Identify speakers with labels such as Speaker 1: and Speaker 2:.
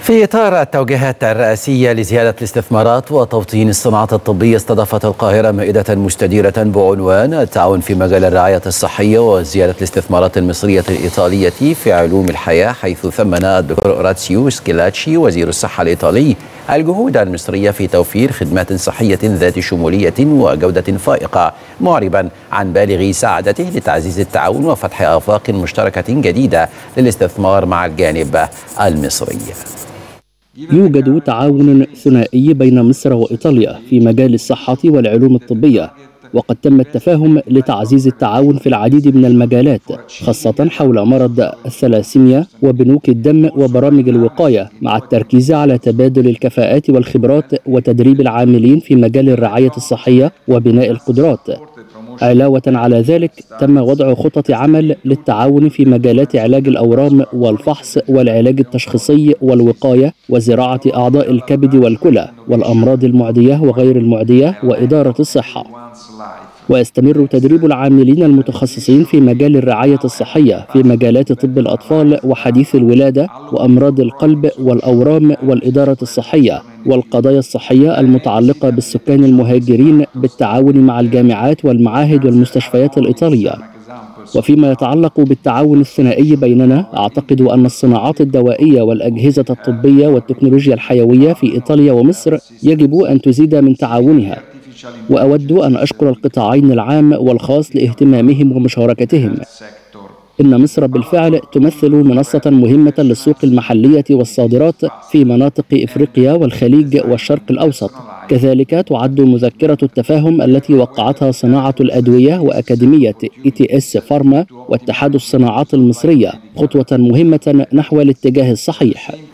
Speaker 1: في إطار التوجيهات الرئاسية لزيادة الاستثمارات وتوطين الصناعات الطبية، استضافت القاهرة مائدة مستديرة بعنوان التعاون في مجال الرعاية الصحية وزيادة الاستثمارات المصرية الإيطالية في علوم الحياة، حيث ثمن الدكتور أوراتسيو سكيلاتشي وزير الصحة الإيطالي الجهود المصرية في توفير خدمات صحية ذات شمولية وجودة فائقة، معربا عن بالغ سعادته لتعزيز التعاون وفتح آفاق مشتركة جديدة للاستثمار مع الجانب المصري.
Speaker 2: يوجد تعاون ثنائي بين مصر وإيطاليا في مجال الصحة والعلوم الطبية، وقد تم التفاهم لتعزيز التعاون في العديد من المجالات، خاصة حول مرض الثلاسيميا وبنوك الدم وبرامج الوقاية، مع التركيز على تبادل الكفاءات والخبرات وتدريب العاملين في مجال الرعاية الصحية وبناء القدرات. علاوة على ذلك، تم وضع خطط عمل للتعاون في مجالات علاج الأورام والفحص والعلاج التشخيصي والوقاية وزراعة أعضاء الكبد والكلى والأمراض المعدية وغير المعدية وإدارة الصحة. ويستمر تدريب العاملين المتخصصين في مجال الرعاية الصحية في مجالات طب الأطفال وحديث الولادة وأمراض القلب والأورام والإدارة الصحية والقضايا الصحية المتعلقة بالسكان المهاجرين، بالتعاون مع الجامعات والمعاهد والمستشفيات الإيطالية. وفيما يتعلق بالتعاون الثنائي بيننا، أعتقد أن الصناعات الدوائية والأجهزة الطبية والتكنولوجيا الحيوية في إيطاليا ومصر يجب أن تزيد من تعاونها، وأود أن أشكر القطاعين العام والخاص لاهتمامهم ومشاركتهم. إن مصر بالفعل تمثل منصة مهمة للسوق المحلية والصادرات في مناطق إفريقيا والخليج والشرق الأوسط. كذلك تعد مذكرة التفاهم التي وقعتها صناعة الأدوية وأكاديمية ETS فارما واتحاد الصناعات المصرية خطوة مهمة نحو الاتجاه الصحيح.